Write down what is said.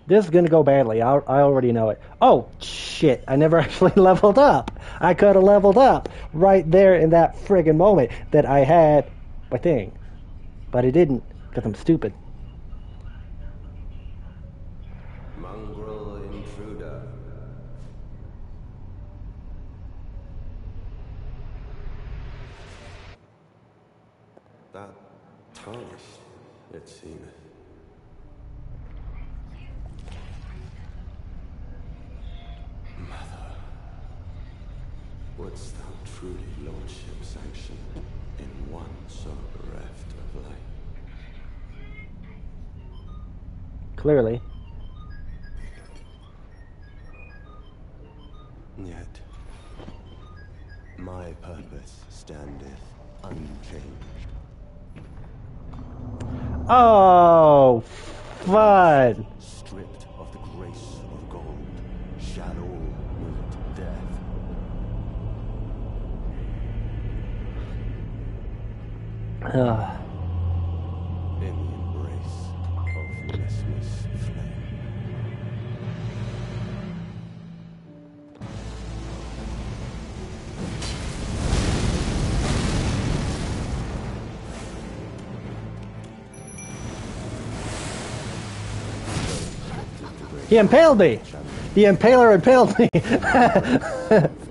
This is gonna go badly. I already know it. Oh, shit. I never actually leveled up. I could have leveled up right there in that friggin' moment that I had my thing. But I didn't, because I'm stupid. Mongrel intruder. That tarnished, it seemeth. Mother, wouldst thou truly lordship sanction in one so bereft of life? Clearly. Yet, my purpose standeth unchanged. Oh, fun. Stripped of the grace of gold, shall all meet death. In the embrace of Messmer's flame. He impaled me. The impaler impaled me.